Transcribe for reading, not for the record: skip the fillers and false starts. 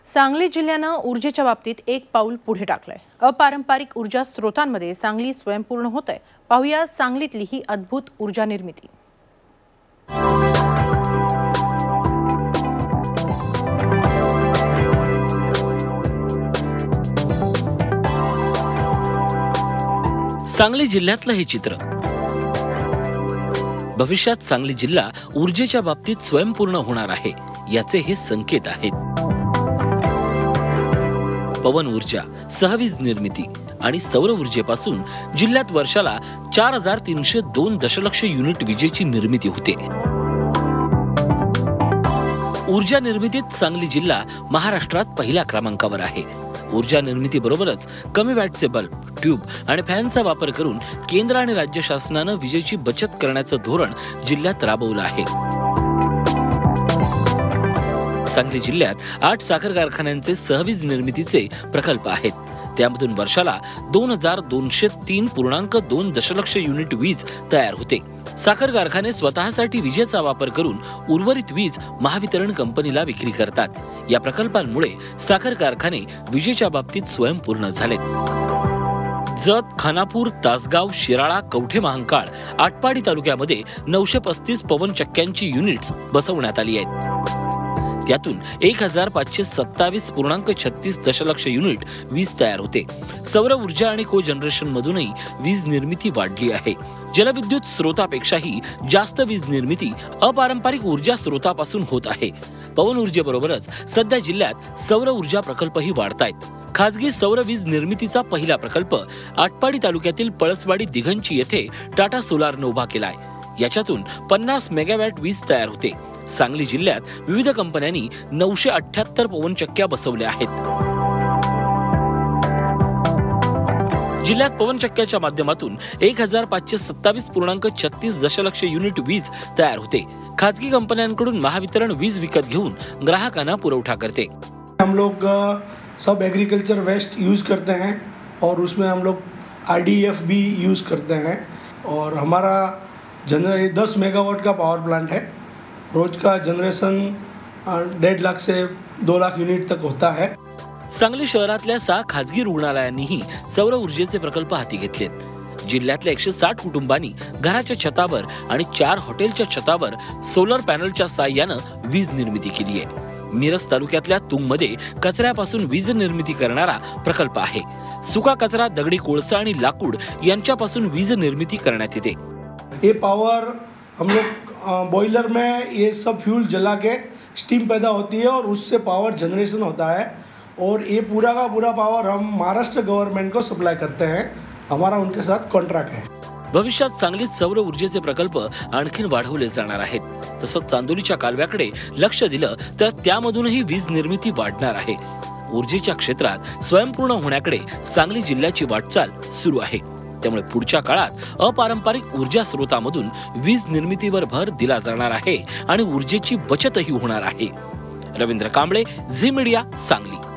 सांगली जिल्ह्यानं ऊर्जेच्या बाबतीत एक पाऊल पुढे टाकलंय। अपारंपरिक ऊर्जा स्रोतांमध्ये सांगली स्वयंपूर्ण होत आहे। पाहूया सांगलीतली ही अद्भुत ऊर्जा निर्मिती। सांगली जिल्ह्यातलं हे चित्र। भविष्यात सांगली जिल्हा ऊर्जेच्या बाबतीत स्वयंपूर्ण होणार आहे याचे हे संकेत आहेत। पवन ऊर्जा, सहवीज निर्मिती आणि सौर ऊर्जेपासून जिल्ह्यात वर्षाला 4302 दशलक्ष युनिट विजेची निर्मिती होते। ऊर्जा निर्मितीत सांगली जिल्हा महाराष्ट्रात पहिल्या क्रमांकावर आहे। ऊर्जा निर्मितीबरोबरच कमी वॅटचे बल्ब, ट्यूब आणि फॅनचा वापर करून केंद्र आणि राज्य शासनाने विजेची बचत करण्याचं धोरण जिल्ह्यात राबवलं आहे। सांगली जिल्ह्यात 8 साखर कारखान्यांचे सहवीज निर्मितीचे प्रकल्प आहेत। त्यामधून वर्षाला 2203.2 दशलक्ष युनिट वीज तयार होते। साखर कारखाने स्वतःसाठी विजेचा वापर करून उर्वरित वीज महावितरण कंपनीला विक्री करतात। या प्रकल्पांमुळे साखर कारखाने विजेच्या बाबतीत स्वयंपूर्ण झालेत। जत, खानापूर, तासगाव, शिराळा, कवठे महांकाळ, आटपाडी तालुक्यामध्ये 935 पवन चक्क्यांची युनिट्स बसवण्यात आली आहेत। त्यातून 1527.36 दशलक्ष युनिट वीज तयार होते। सौर ऊर्जा आणि को जनरेशन मधूनही वीज निर्मिती वाढली आहे। जलविद्युत स्रोतापेक्षाही जास्त वीज निर्मिती अपारंपरिक ऊर्जा स्रोतापासून होत आहे। पवन ऊर्जेबरोबरच सध्या जिल्ह्यात सौर ऊर्जा प्रकल्पही वाढतायत। खाजगी सौर वीज निर्मितीचा पहिला प्रकल्प आटपाडी तालुक्यातील पळसवाडी दिघंची येथे टाटा सोलारने उभा केलाय। याच्यातून 50 मेगावॅट वीज तयार होते। सांगली जिल्ह्यात विविध कंपन्यांनी 978 पवन चक्क्या बसवल्या आहेत। जिल्ह्यात पवन चक्क्याच्या माध्यमातून 1527.36 दशलक्ष युनिट वीज तयार होते। खाजगी कंपन्यांकडून महावितरण वीज विकत घेऊन ग्राहकांना पुरवठा करते। हम लोग सब एग्रीकल्चर वेस्ट यूज़ करते हैं और उसमें हम लोग RDF भी यूज़ करते हैं और हमारा 10 मेगावाट का पावर प्लांट है। रोज का जनरेशन 1.5 लाख से 2 लाख युनिट तक होता है। सांगली शहरातल्या 6 खाजगी रुग्णालयांनीही सौर ऊर्जेचे प्रकल्प हाती घेतलेत। जिल्ह्यातल्या 160 कुटुंबांनी घराच्या छतावर आणि 4 हॉटेलच्या छतावर सोलर पॅनलच्या साहाय्याने वीज निर्मिती केली आहे। मिरज तालुक्यातल्या तुंगमध्ये कचऱ्यापासून वीज निर्मिती करणारा प्रकल्प आहे। सुका कचरा, दगडी कोळसा आणि लाकूड यांच्यापासून वीज निर्मिती करण्यात येते। ये पावर हम लोग बॉयलर में ये सब फ्यूल जला के स्टीम पैदा होती है और उससे पावर जनरेशन होता है और ये पूरा का पूरा पावर हम महाराष्ट्र गवर्नमेंट को सप्लाई करते हैं। हमारा उनके साथ कॉन्ट्रैक्ट है। भविष्यात सांगलीत सौर ऊर्जेचे प्रकल्प आणखीन वाढवले जाणार आहेत। तसंच चांदोलीच्या कालव्याकडे लक्ष दिलं तर त्यामधूनही वीज निर्मिती वाढणार आहे। ऊर्जेच्या क्षेत्रात स्वयंपूर्ण होण्याकडे सांगली जिल्ह्याची वाटचाल सुरू आहे। त्यामुळे पुढच्या काळात अपारंपरिक ऊर्जा स्रोतामधून वीज निर्मितीवर भर दिला जाणार आहे आणि ऊर्जेची बचतही होणार आहे। Ravindra Kamble, Zee media, Sangli.